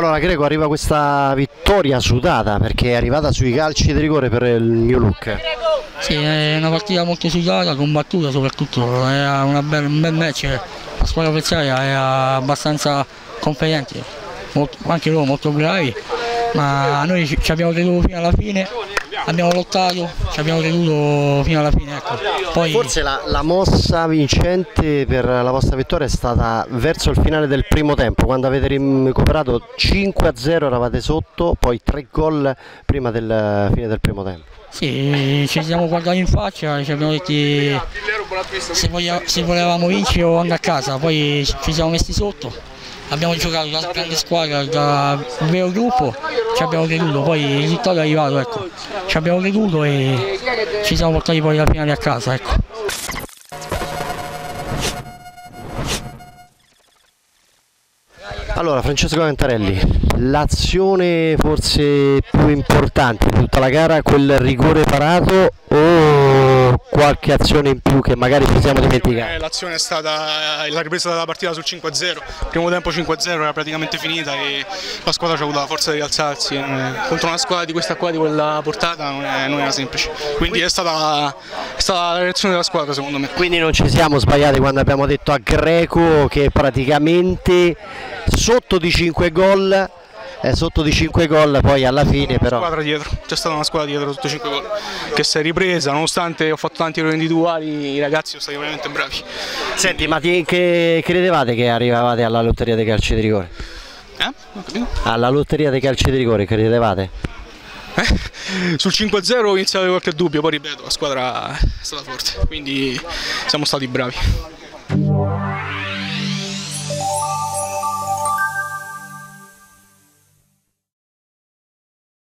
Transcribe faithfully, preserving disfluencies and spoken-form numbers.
Allora Greco, arriva questa vittoria sudata perché è arrivata sui calci di rigore per il New Look. Sì, è una partita molto sudata, combattuta soprattutto, era una bella, un bel match, la squadra avversaria era abbastanza competente, molto, anche loro molto bravi, ma noi ci, ci abbiamo creduto fino alla fine, abbiamo lottato, ci abbiamo creduto fino alla fine. Ecco. Poi... Forse la, la mossa vincente per la vostra vittoria è stata verso il finale del primo tempo, quando avete recuperato cinque a zero, eravate sotto, poi tre gol prima del fine del primo tempo. Sì, ci siamo guardati in faccia e ci abbiamo detto se, voglia, se volevamo vincere o andare a casa, poi ci siamo messi sotto, abbiamo giocato da grande squadra, da un vero gruppo, ci abbiamo creduto, poi il risultato è arrivato, ecco. Ci abbiamo creduto e ci siamo portati poi la finale a casa. Ecco. Allora Francesco Cantarelli, l'azione forse più importante di tutta la gara, quel rigore parato o qualche azione in più che magari ci siamo dimenticati? L'azione è stata la ripresa della partita sul cinque a zero, il primo tempo cinque a zero era praticamente finita e la squadra ci ha avuto la forza di rialzarsi, contro una squadra di questa qua, di quella portata, non, è, non era semplice, quindi è stata, è stata la reazione della squadra secondo me. Quindi non ci siamo sbagliati quando abbiamo detto a Greco che praticamente sotto di cinque gol, eh, sotto di cinque gol poi alla fine però... Squadra dietro, c'è stata una squadra dietro sotto cinque gol che si è ripresa, nonostante ho fatto tanti errori individuali, i ragazzi sono stati veramente bravi. Senti, ma ti, che credevate che arrivavate alla lotteria dei calci di rigore? Eh? Non capito? Alla lotteria dei calci di rigore credevate? Eh? Sul cinque a zero iniziava qualche dubbio, poi ripeto, la squadra è stata forte, quindi siamo stati bravi.